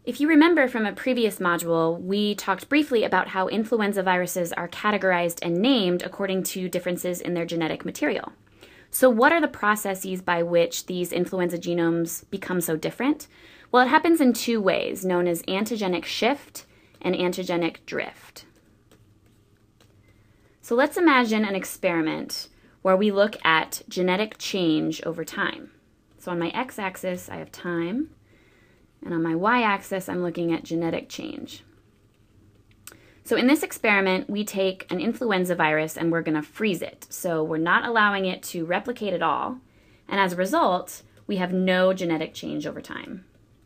If you remember from a previous module, we talked briefly about how influenza viruses are categorized and named according to differences in their genetic material. So what are the processes by which these influenza genomes become so different? Well, it happens in two ways, known as antigenic shift and antigenic drift. So let's imagine an experiment where we look at genetic change over time. So on my x-axis, I have time, and on my y-axis, I'm looking at genetic change. So in this experiment, we take an influenza virus and we're going to freeze it. So we're not allowing it to replicate at all, and as a result, we have no genetic change over time.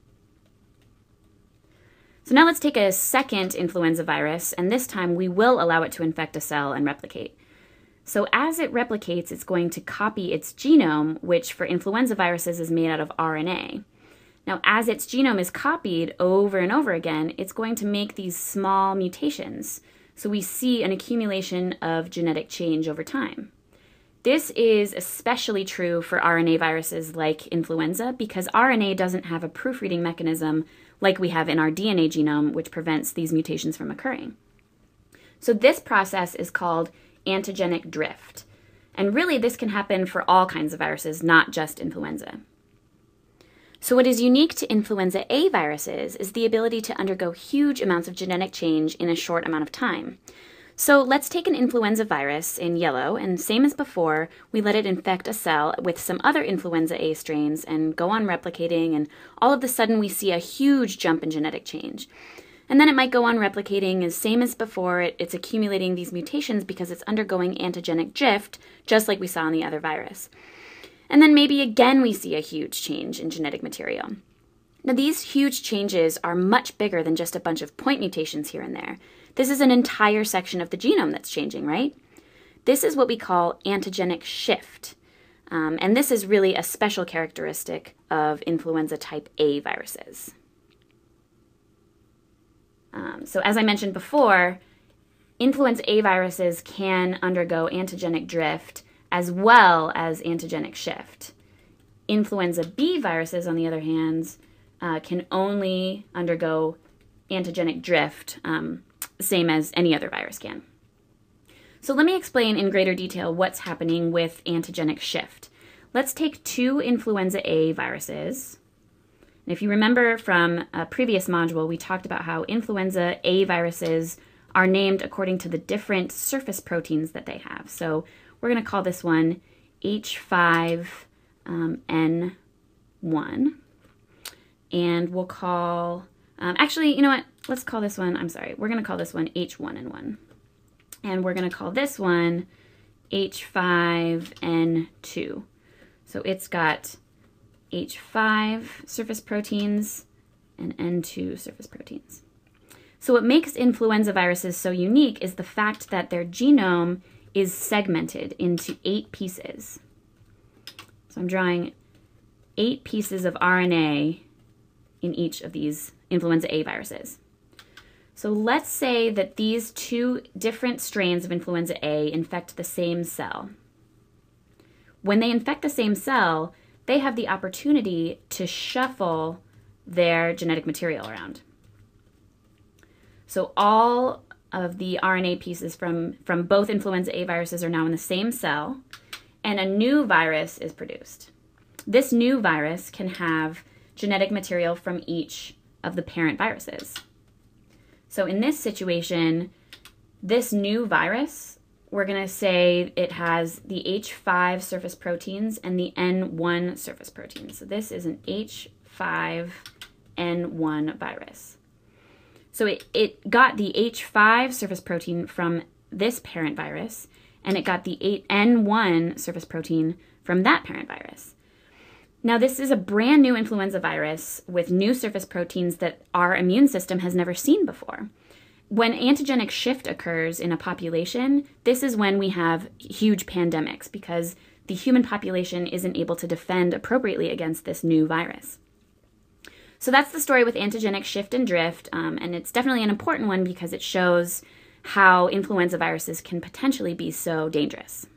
So now let's take a second influenza virus, and this time we will allow it to infect a cell and replicate. So as it replicates, it's going to copy its genome, which for influenza viruses is made out of RNA. Now, as its genome is copied over and over again, it's going to make these small mutations. So we see an accumulation of genetic change over time. This is especially true for RNA viruses like influenza because RNA doesn't have a proofreading mechanism like we have in our DNA genome, which prevents these mutations from occurring. So this process is called antigenic drift. And really, this can happen for all kinds of viruses, not just influenza. So what is unique to influenza A viruses is the ability to undergo huge amounts of genetic change in a short amount of time. So let's take an influenza virus in yellow, and same as before, we let it infect a cell with some other influenza A strains and go on replicating, and all of a sudden we see a huge jump in genetic change. And then it might go on replicating as same as before, it's accumulating these mutations because it's undergoing antigenic drift, just like we saw in the other virus. And then maybe again we see a huge change in genetic material. Now these huge changes are much bigger than just a bunch of point mutations here and there. This is an entire section of the genome that's changing, right? This is what we call antigenic shift. And this is really a special characteristic of influenza type A viruses. So as I mentioned before, influenza A viruses can undergo antigenic drift as well as antigenic shift. Influenza B viruses, on the other hand, can only undergo antigenic drift, same as any other virus can. So let me explain in greater detail what's happening with antigenic shift. Let's take two influenza A viruses. And if you remember from a previous module, we talked about how influenza A viruses are named according to the different surface proteins that they have. So we're going to call this one H5N1. And we'll call, actually, you know what? Let's call this one, we're going to call this one H1N1. And we're going to call this one H5N2. So it's got H5 surface proteins and N2 surface proteins. So what makes influenza viruses so unique is the fact that their genome is segmented into 8 pieces. So I'm drawing 8 pieces of RNA in each of these influenza A viruses. So let's say that these two different strains of influenza A infect the same cell. When they infect the same cell, they have the opportunity to shuffle their genetic material around. So all of the RNA pieces from both influenza A viruses are now in the same cell, and a new virus is produced. This new virus can have genetic material from each of the parent viruses. So in this situation, this new virus, we're going to say it has the H5 surface proteins and the N1 surface proteins. So this is an H5N1 virus. So it got the H5 surface protein from this parent virus, and it got the N1 surface protein from that parent virus. Now this is a brand new influenza virus with new surface proteins that our immune system has never seen before. When antigenic shift occurs in a population, this is when we have huge pandemics because the human population isn't able to defend appropriately against this new virus. So that's the story with antigenic shift and drift, and it's definitely an important one because it shows how influenza viruses can potentially be so dangerous.